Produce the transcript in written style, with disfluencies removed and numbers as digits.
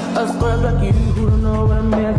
A scrub like you who don't know what a man